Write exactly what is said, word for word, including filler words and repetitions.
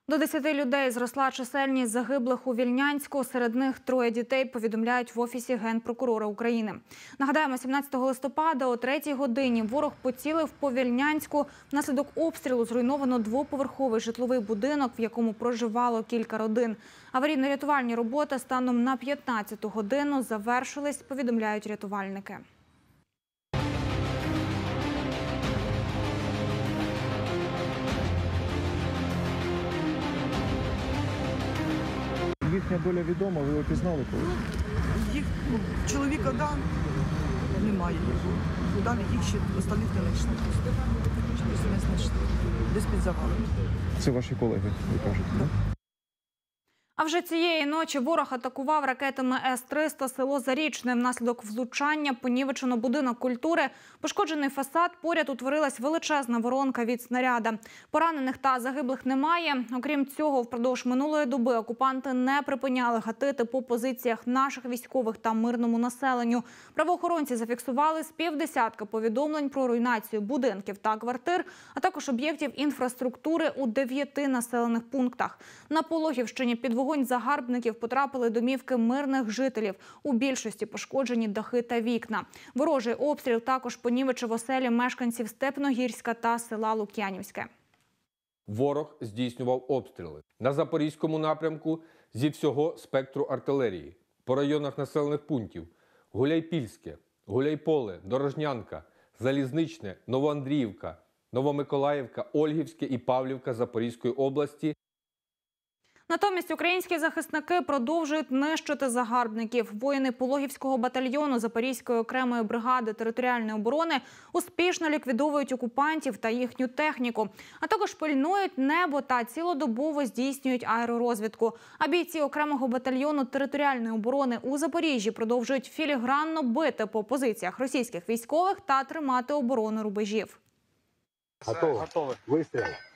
До десяти людей зросла чисельність загиблих у Вільнянську. Серед них троє дітей, повідомляють в Офісі Генпрокурора України. Нагадаємо, сімнадцятого листопада о третій годині ворог поцілив по Вільнянську. Внаслідок обстрілу зруйновано двоповерховий житловий будинок, в якому проживало кілька родин. Аварійно-рятувальні роботи станом на п'ятнадцяту годину завершились, повідомляють рятувальники. Їхня доля відома, ви його пізнали колись? Їх, ну, чоловіка, да, немає його. Далі їх ще остальних не знайшли. Щось не знайшли. Десь під завалом. Це ваші колеги, ви кажете, так? Да? А вже цієї ночі ворог атакував ракетами С триста село Зарічне. Внаслідок влучання понівечено будинок культури. Пошкоджений фасад, поряд утворилась величезна воронка від снаряда. Поранених та загиблих немає. Окрім цього, впродовж минулої доби окупанти не припиняли гатити по позиціях наших військових та мирному населенню. Правоохоронці зафіксували з півдесятка повідомлень про руйнацію будинків та квартир, а також об'єктів інфраструктури у дев'яти населених пунктах. На Пологівщині під вогонь загарбників потрапили домівки мирних жителів. У більшості пошкоджені дахи та вікна. Ворожий обстріл також понівечив оселі мешканців Степногірська та села Лук'янівське. Ворог здійснював обстріли на Запорізькому напрямку зі всього спектру артилерії. По районах населених пунктів Гуляйпільське, Гуляйполе, Дорожнянка, Залізничне, Новоандріївка, Новомиколаївка, Ольгівське і Павлівка Запорізької області. Натомість українські захисники продовжують нищити загарбників. Воїни Пологівського батальйону Запорізької окремої бригади територіальної оборони успішно ліквідовують окупантів та їхню техніку, а також пильнують небо та цілодобово здійснюють аеророзвідку. А бійці окремого батальйону територіальної оборони у Запоріжжі продовжують філігранно бити по позиціях російських військових та тримати оборону рубежів. Готово. Готово. Вистріл.